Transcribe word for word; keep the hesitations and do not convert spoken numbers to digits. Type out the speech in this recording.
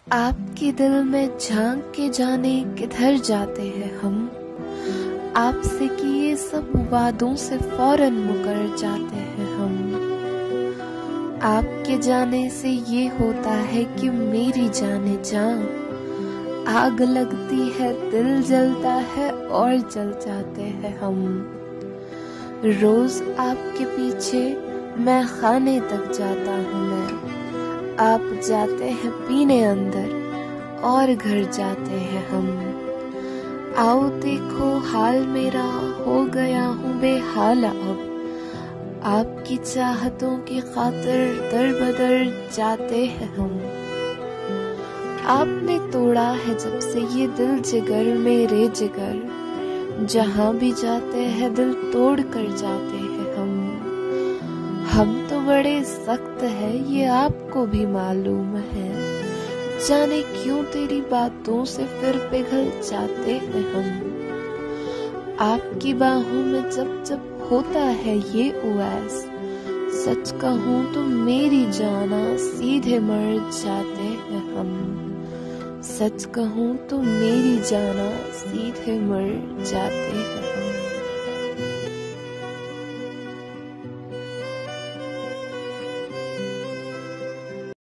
आपके दिल में झांक के जाने किधर जाते हैं हम। आपसे किए सब वादों से फौरन मुकर जाते हैं हम। आपके जाने से ये होता है कि मेरी जाने जा। आग लगती है, दिल जलता है और जल जाते हैं हम। रोज आपके पीछे मैं खाने तक जाता हूँ मैं। आप जाते हैं पीने अंदर और घर जाते हैं हम। आओ देखो हाल मेरा, हो गया हूँ बेहाल अब। आपकी चाहतों की खातिर दर बदर जाते हैं हम। आपने तोड़ा है जब से ये दिल जिगर मेरे जिगर। जहाँ भी जाते हैं दिल तोड़ कर जाते हैं हम। हम तो बड़े सख्त है ये आपको भी मालूम है। जाने क्यों तेरी बातों से फिर पिघल जाते हैं हम। आपकी बाहों में जब जब होता है ये उवैस, सच कहूँ तो मेरी जाना सीधे मर जाते हैं हम। सच कहूँ तो मेरी जाना सीधे मर जाते हैं।